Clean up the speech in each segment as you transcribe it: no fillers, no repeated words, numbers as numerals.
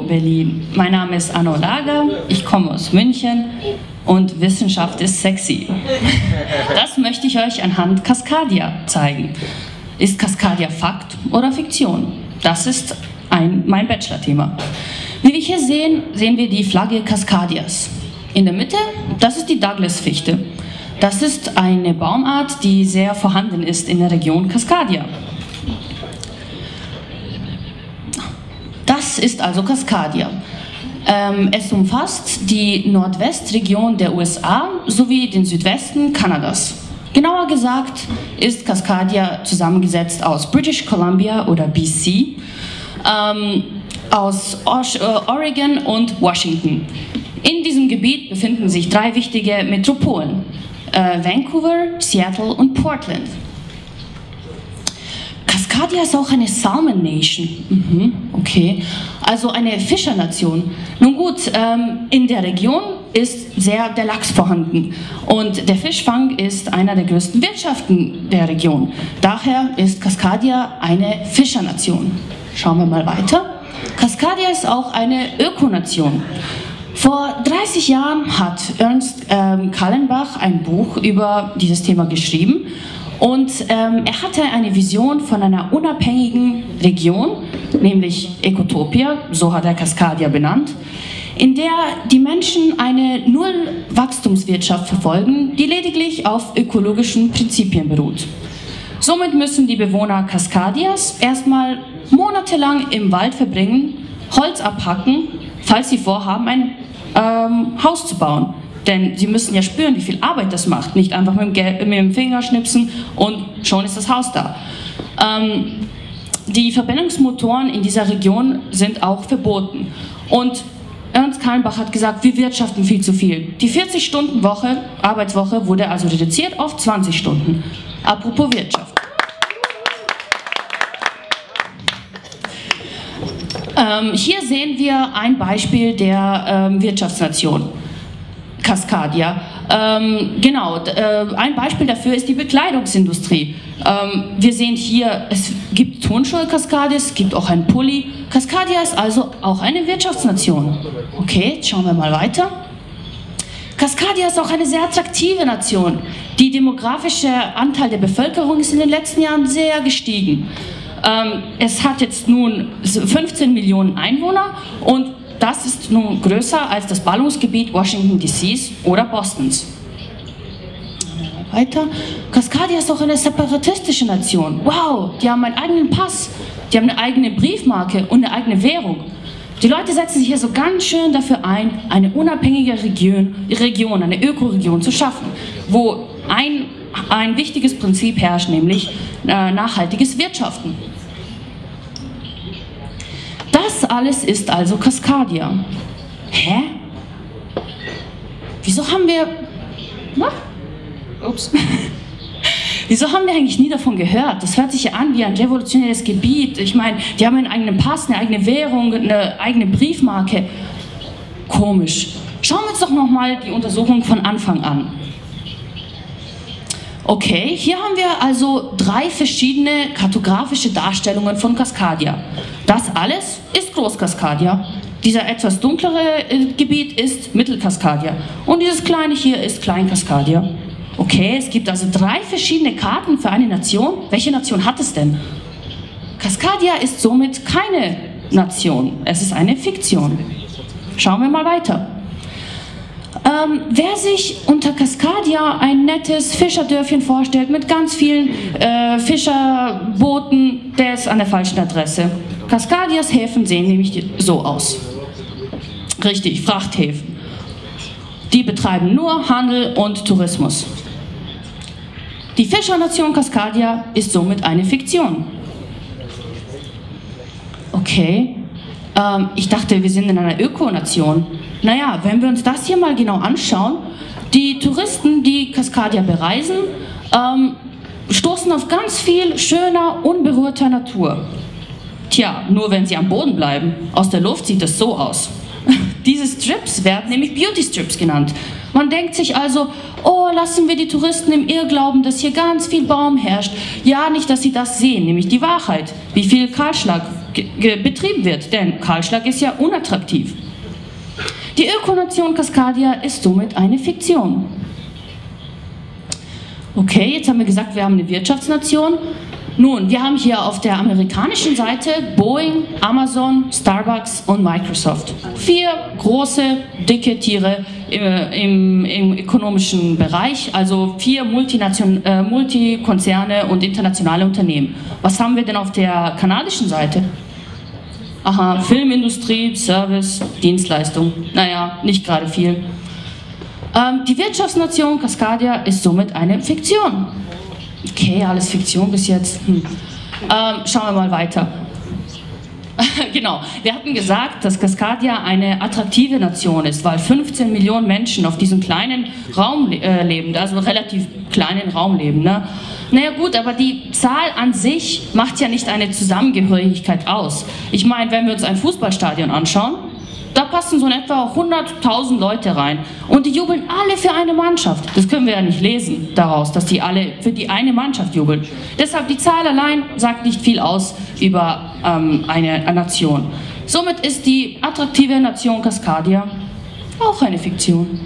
Berlin, mein Name ist Anno Lager, ich komme aus München und Wissenschaft ist sexy. Das möchte ich euch anhand Cascadia zeigen. Ist Cascadia Fakt oder Fiktion? Das ist mein Bachelor-Thema. Wie wir hier sehen, sehen wir die Flagge Cascadias. In der Mitte, das ist die Douglas-Fichte. Das ist eine Baumart, die sehr vorhanden ist in der Region Cascadia. Das ist also Cascadia. Es umfasst die Nordwestregion der USA sowie den Südwesten Kanadas. Genauer gesagt ist Cascadia zusammengesetzt aus British Columbia oder BC, aus Oregon und Washington. In diesem Gebiet befinden sich 3 wichtige Metropolen: Vancouver, Seattle und Portland. Cascadia ist auch eine Salmon Nation. Okay, also eine Fischernation. Nun gut, in der Region ist sehr der Lachs vorhanden und der Fischfang ist einer der größten Wirtschaften der Region. Daher ist Cascadia eine Fischernation. Schauen wir mal weiter. Cascadia ist auch eine Ökonation. Vor 30 Jahren hat Ernst Callenbach ein Buch über dieses Thema geschrieben und er hatte eine Vision von einer unabhängigen Region, nämlich Ecotopia, so hat er Cascadia benannt, in der die Menschen eine Null-Wachstumswirtschaft verfolgen, die lediglich auf ökologischen Prinzipien beruht. Somit müssen die Bewohner Cascadias erstmal monatelang im Wald verbringen, Holz abhacken, falls sie vorhaben, ein Haus zu bauen. Denn sie müssen ja spüren, wie viel Arbeit das macht. Nicht einfach mit dem Finger schnipsen und schon ist das Haus da. Die Verbrennungsmotoren in dieser Region sind auch verboten. Und Ernst Callenbach hat gesagt, wir wirtschaften viel zu viel. Die 40-Stunden-Woche, Arbeitswoche, wurde also reduziert auf 20 Stunden. Apropos Wirtschaft. Hier sehen wir ein Beispiel der Wirtschaftsnation, Cascadia. Genau, ein Beispiel dafür ist die Bekleidungsindustrie. Wir sehen hier, es gibt Turnschuhe Cascadia, es gibt auch einen Pulli. Cascadia ist also auch eine Wirtschaftsnation. Okay, jetzt schauen wir mal weiter. Cascadia ist auch eine sehr attraktive Nation. Der demografische Anteil der Bevölkerung ist in den letzten Jahren sehr gestiegen. Es hat jetzt nun 15 Millionen Einwohner und das ist nun größer als das Ballungsgebiet Washington DCs oder Bostons. Weiter. Cascadia ist auch eine separatistische Nation. Wow, die haben einen eigenen Pass, die haben eine eigene Briefmarke und eine eigene Währung. Die Leute setzen sich hier so ganz schön dafür ein, eine unabhängige Region, eine Ökoregion zu schaffen, wo ein wichtiges Prinzip herrscht, nämlich nachhaltiges Wirtschaften. Das alles ist also Cascadia. Hä? Wieso haben wir... Ups. Wieso haben wir eigentlich nie davon gehört? Das hört sich ja an wie ein revolutionäres Gebiet. Ich meine, die haben einen eigenen Pass, eine eigene Währung, eine eigene Briefmarke. Komisch. Schauen wir uns doch nochmal die Untersuchung von Anfang an. Okay, hier haben wir also 3 verschiedene kartografische Darstellungen von Cascadia. Das alles ist Groß-Cascadia. Dieser etwas dunklere Gebiet ist Mittel-Cascadia. Und dieses kleine hier ist Klein-Cascadia. Okay, es gibt also 3 verschiedene Karten für eine Nation. Welche Nation hat es denn? Cascadia ist somit keine Nation. Es ist eine Fiktion. Schauen wir mal weiter. Wer sich unter Cascadia ein nettes Fischerdörfchen vorstellt mit ganz vielen Fischerbooten, der ist an der falschen Adresse. Cascadias Häfen sehen nämlich so aus. Richtig, Frachthäfen. Die betreiben nur Handel und Tourismus. Die Fischernation Cascadia ist somit eine Fiktion. Okay, ich dachte, wir sind in einer Ökonation. Naja, wenn wir uns das hier mal genau anschauen, die Touristen, die Cascadia bereisen, stoßen auf ganz viel schöner, unberührter Natur. Tja, nur wenn sie am Boden bleiben. Aus der Luft sieht es so aus. Diese Strips werden nämlich Beauty Strips genannt. Man denkt sich also, oh, lassen wir die Touristen im Irrglauben, dass hier ganz viel Baum herrscht. Ja, nicht, dass sie das sehen, nämlich die Wahrheit, wie viel Kahlschlag betrieben wird, denn Kahlschlag ist ja unattraktiv. Die Ökonation Cascadia ist somit eine Fiktion. Okay, jetzt haben wir gesagt, wir haben eine Wirtschaftsnation. Nun, wir haben hier auf der amerikanischen Seite Boeing, Amazon, Starbucks und Microsoft. 4 große, dicke Tiere im ökonomischen Bereich, also 4 Multikonzerne und internationale Unternehmen. Was haben wir denn auf der kanadischen Seite? Aha, Filmindustrie, Service, Dienstleistung. Naja, nicht gerade viel. Die Wirtschaftsnation Cascadia ist somit eine Fiktion. Okay, alles Fiktion bis jetzt. Schauen wir mal weiter. Genau, wir hatten gesagt, dass Cascadia eine attraktive Nation ist, weil 15 Millionen Menschen auf diesem kleinen Raum leben, also relativ kleinen Raum leben. Ne? Naja gut, aber die Zahl an sich macht ja nicht eine Zusammengehörigkeit aus. Ich meine, wenn wir uns ein Fußballstadion anschauen, da passen so in etwa 100.000 Leute rein und die jubeln alle für eine Mannschaft. Das können wir ja nicht lesen daraus, dass die alle für die eine Mannschaft jubeln. Deshalb die Zahl allein sagt nicht viel aus über eine Nation. Somit ist die attraktive Nation Cascadia auch eine Fiktion.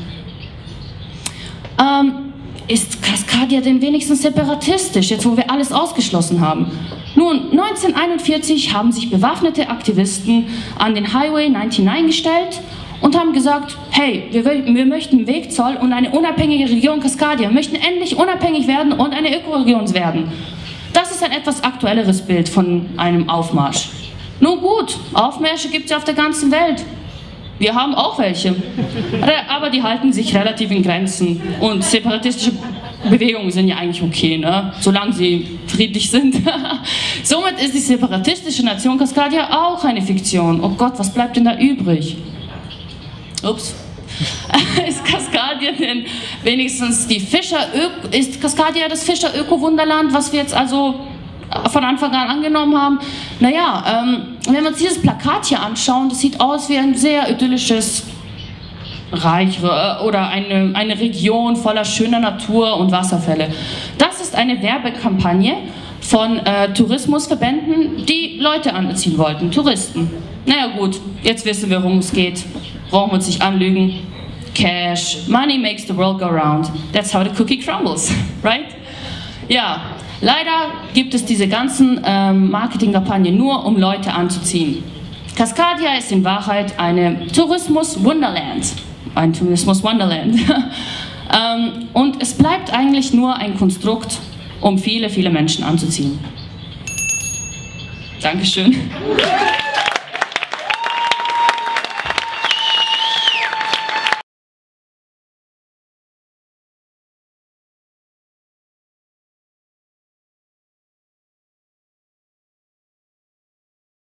Ist Cascadia denn wenigstens separatistisch, jetzt wo wir alles ausgeschlossen haben? Nun, 1941 haben sich bewaffnete Aktivisten an den Highway 99 gestellt und haben gesagt, hey, wir möchten einen Wegzoll und eine unabhängige Region Cascadia, wir möchten endlich unabhängig werden und eine Ökoregion werden. Das ist ein etwas aktuelleres Bild von einem Aufmarsch. Nun gut, Aufmärsche gibt es ja auf der ganzen Welt. Wir haben auch welche, aber die halten sich relativ in Grenzen und separatistische Bewegungen sind ja eigentlich okay, ne? Solange sie friedlich sind. Somit ist die separatistische Nation Cascadia auch eine Fiktion. Oh Gott, was bleibt denn da übrig? Ups. Ist Cascadia denn wenigstens die ist Cascadia das Fischer-Öko-Wunderland, was wir jetzt also von Anfang an angenommen haben? Naja, wenn wir uns dieses Plakat hier anschauen, das sieht aus wie ein sehr idyllisches Reich oder eine Region voller schöner Natur und Wasserfälle. Das ist eine Werbekampagne von Tourismusverbänden, die Leute anziehen wollten, Touristen. Naja gut, jetzt wissen wir, worum es geht. Brauchen wir uns nicht anlügen. Cash, money makes the world go round. That's how the cookie crumbles, right? Ja, leider gibt es diese ganzen Marketingkampagnen nur, um Leute anzuziehen. Cascadia ist in Wahrheit eine Tourismus-Wunderland. Ein Tourismus-Wunderland. Und es bleibt eigentlich nur ein Konstrukt, um viele, viele Menschen anzuziehen. Dankeschön.